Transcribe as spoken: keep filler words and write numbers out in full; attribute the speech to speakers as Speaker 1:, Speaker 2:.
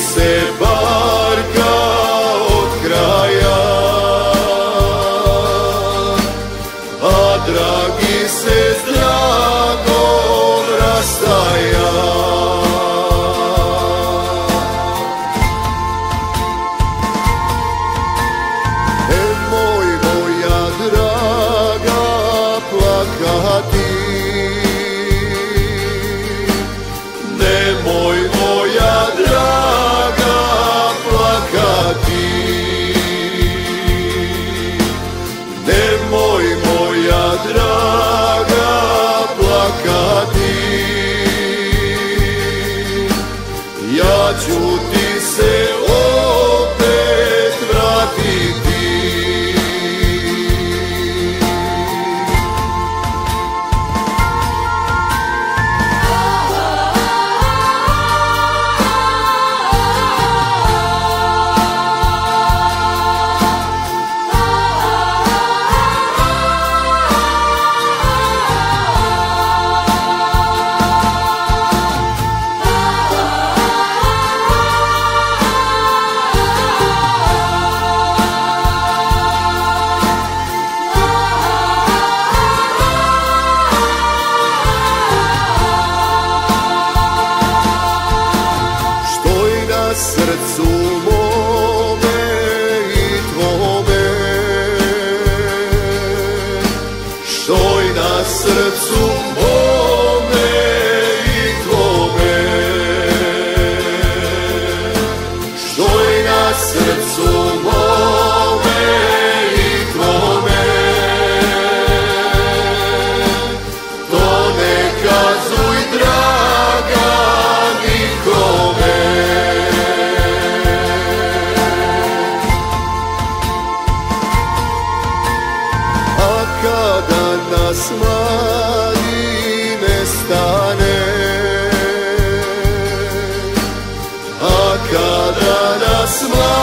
Speaker 1: se barka od kraja, a dragi se s dragom rastaja. Nemoj moja draga plakati, nemoj moja draga plakati, nemoj moja draga plakati, ja ću ti se opet vratiti. Srcu mome i tvome, štoj na srcu mome i tvome, štoj na srcu mome i tvome, to ne kazuj draga nikome. Kada nas mladi nestane, a kada nas mladi